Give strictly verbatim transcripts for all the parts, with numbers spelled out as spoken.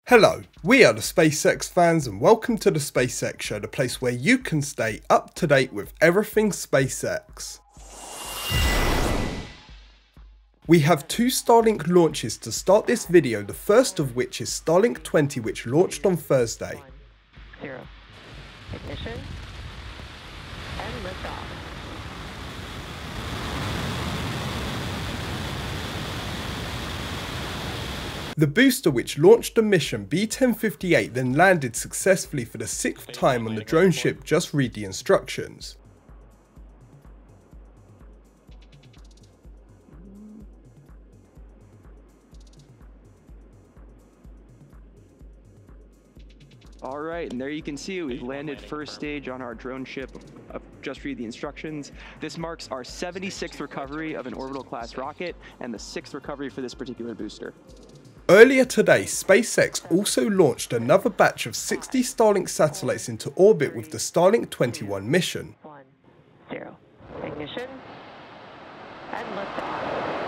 Hello, we are the SpaceX fans and welcome to the SpaceX Show, the place where you can stay up to date with everything SpaceX. We have two Starlink launches to start this video, the first of which is Starlink twenty, which launched on Thursday. One, zero. Ignition and liftoff. The booster, which launched the mission B ten fifty-eight, then landed successfully for the sixth time on the drone ship. Just read the instructions. All right, and there you can see we've landed first stage on our drone ship. Uh, just read the instructions. This marks our seventy-sixth recovery of an orbital class rocket and the sixth recovery for this particular booster. Earlier today, SpaceX also launched another batch of sixty Starlink satellites into orbit with the Starlink twenty-one mission. One, zero. Ignition and liftoff.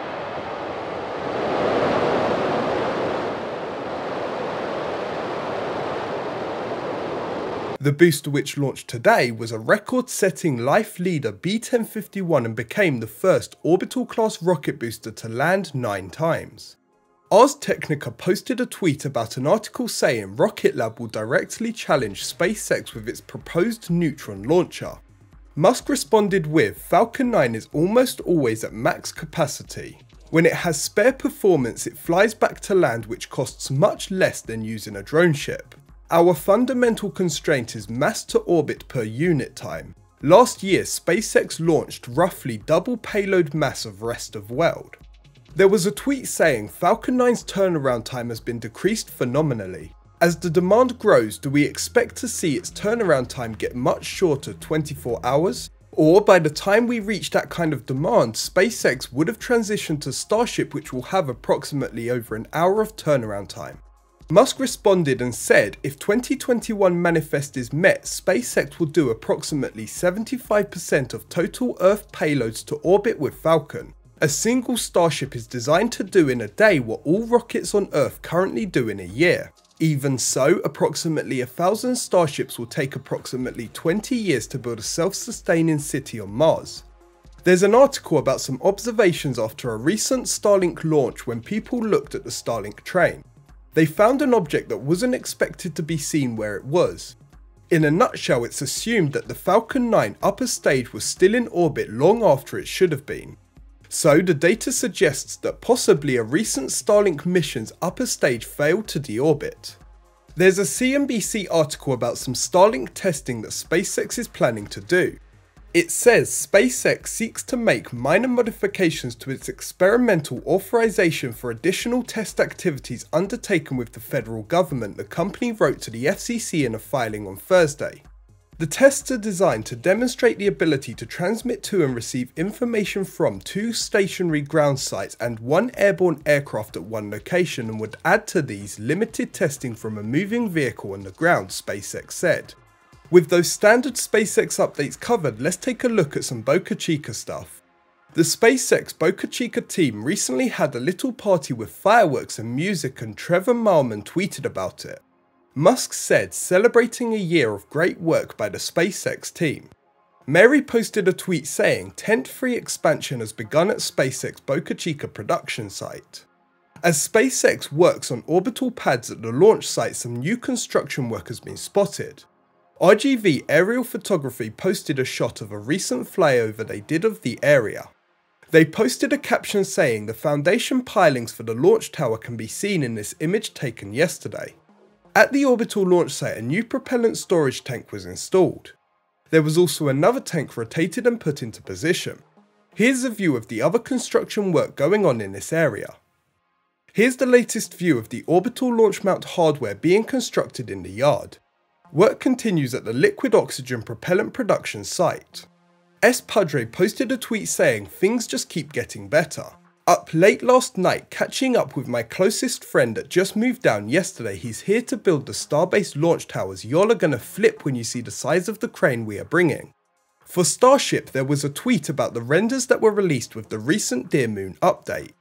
The booster, which launched today, was a record-setting life leader B ten fifty-one and became the first orbital-class rocket booster to land nine times. Ars Technica posted a tweet about an article saying Rocket Lab will directly challenge SpaceX with its proposed Neutron launcher. Musk responded with, Falcon nine is almost always at max capacity. When it has spare performance, it flies back to land, which costs much less than using a drone ship. Our fundamental constraint is mass to orbit per unit time. Last year, SpaceX launched roughly double payload mass of rest of world. There was a tweet saying Falcon nine's turnaround time has been decreased phenomenally. As the demand grows, do we expect to see its turnaround time get much shorter, twenty-four hours? Or by the time we reach that kind of demand, SpaceX would have transitioned to Starship, which will have approximately over an hour of turnaround time. Musk responded and said if twenty twenty-one manifest is met, SpaceX will do approximately seventy-five percent of total Earth payloads to orbit with Falcon. A single Starship is designed to do in a day what all rockets on Earth currently do in a year. Even so, approximately a thousand Starships will take approximately twenty years to build a self-sustaining city on Mars. There's an article about some observations after a recent Starlink launch when people looked at the Starlink train. They found an object that wasn't expected to be seen where it was. In a nutshell, it's assumed that the Falcon nine upper stage was still in orbit long after it should have been. So the data suggests that possibly a recent Starlink mission's upper stage failed to deorbit. There's a C N B C article about some Starlink testing that SpaceX is planning to do. It says SpaceX seeks to make minor modifications to its experimental authorization for additional test activities undertaken with the federal government, the company wrote to the F C C in a filing on Thursday. The tests are designed to demonstrate the ability to transmit to and receive information from two stationary ground sites and one airborne aircraft at one location, and would add to these limited testing from a moving vehicle on the ground, SpaceX said. With those standard SpaceX updates covered, let's take a look at some Boca Chica stuff. The SpaceX Boca Chica team recently had a little party with fireworks and music, and Trevor Mailman tweeted about it. Musk said, celebrating a year of great work by the SpaceX team. Mary posted a tweet saying, tent-free expansion has begun at SpaceX Boca Chica production site. As SpaceX works on orbital pads at the launch site, some new construction work has been spotted. R G V Aerial Photography posted a shot of a recent flyover they did of the area. They posted a caption saying the foundation pilings for the launch tower can be seen in this image taken yesterday. At the orbital launch site, a new propellant storage tank was installed. There was also another tank rotated and put into position. Here's a view of the other construction work going on in this area. Here's the latest view of the orbital launch mount hardware being constructed in the yard. Work continues at the liquid oxygen propellant production site. S Padre posted a tweet saying things just keep getting better. Up late last night catching up with my closest friend that just moved down yesterday. He's here to build the Starbase launch towers. Y'all are gonna flip when you see the size of the crane we are bringing. For Starship, there was a tweet about the renders that were released with the recent Dear Moon update.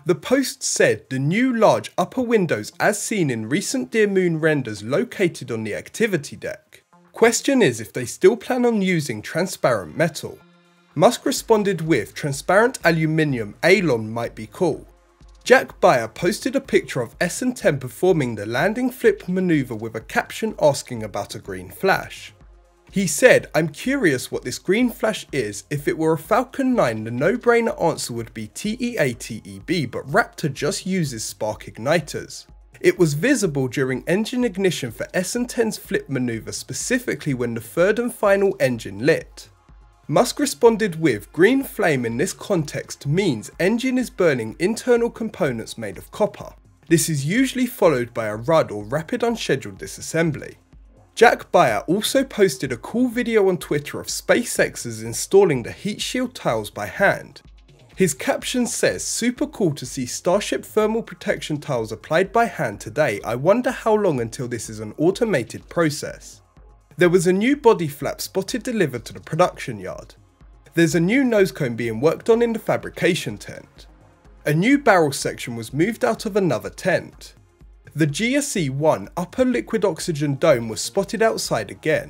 The post said the new large upper windows as seen in recent Dear Moon renders located on the activity deck. Question is if they still plan on using transparent metal. Musk responded with transparent aluminium elon might be cool. Jack Bayer posted a picture of S N ten performing the landing flip maneuver with a caption asking about a green flash. He said, "I'm curious what this green flash is. If it were a Falcon nine, the no-brainer answer would be T E A T E B, but Raptor just uses spark igniters. It was visible during engine ignition for S N ten's flip maneuver, specifically when the third and final engine lit." Musk responded with, "Green flame in this context means engine is burning internal components made of copper. This is usually followed by a R U D or rapid unscheduled disassembly." Jack Bayer also posted a cool video on Twitter of SpaceX's installing the heat shield tiles by hand. His caption says, "Super cool to see Starship thermal protection tiles applied by hand today. I wonder how long until this is an automated process." There was a new body flap spotted delivered to the production yard. There's a new nose cone being worked on in the fabrication tent. A new barrel section was moved out of another tent. The G S E one upper liquid oxygen dome was spotted outside again.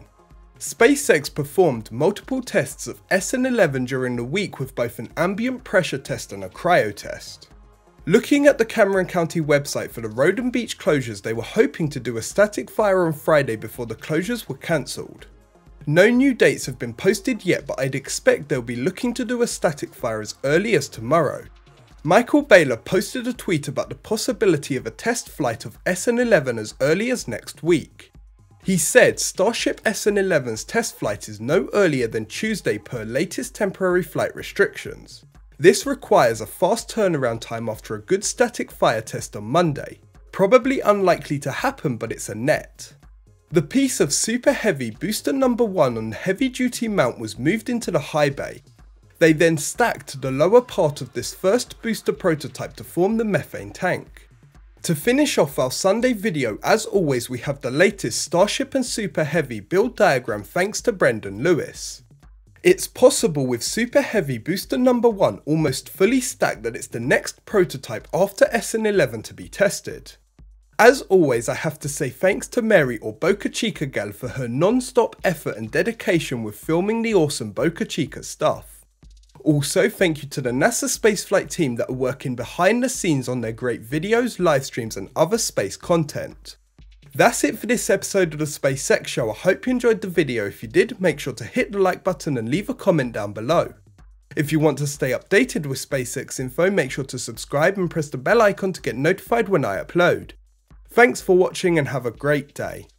SpaceX performed multiple tests of S N eleven during the week with both an ambient pressure test and a cryo test. Looking at the Cameron County website for the road and beach closures, they were hoping to do a static fire on Friday before the closures were cancelled. No new dates have been posted yet, but I'd expect they'll be looking to do a static fire as early as tomorrow. Michael Baylor posted a tweet about the possibility of a test flight of S N eleven as early as next week. He said Starship S N eleven's test flight is no earlier than Tuesday per latest temporary flight restrictions. This requires a fast turnaround time after a good static fire test on Monday. Probably unlikely to happen, but it's a net. The piece of super heavy booster number one on heavy duty mount was moved into the high bay. They then stacked the lower part of this first booster prototype to form the methane tank. To finish off our Sunday video, as always we have the latest Starship and Super Heavy build diagram thanks to Brendan Lewis. It's possible with Super Heavy booster number one almost fully stacked that it's the next prototype after S N eleven to be tested. As always, I have to say thanks to Mary or Boca Chica Gal for her non-stop effort and dedication with filming the awesome Boca Chica stuff. Also, thank you to the NASA spaceflight team that are working behind the scenes on their great videos, live streams and other space content. That's it for this episode of the SpaceX Show. I hope you enjoyed the video. If you did, make sure to hit the like button and leave a comment down below. If you want to stay updated with SpaceX info, make sure to subscribe and press the bell icon to get notified when I upload. Thanks for watching and have a great day.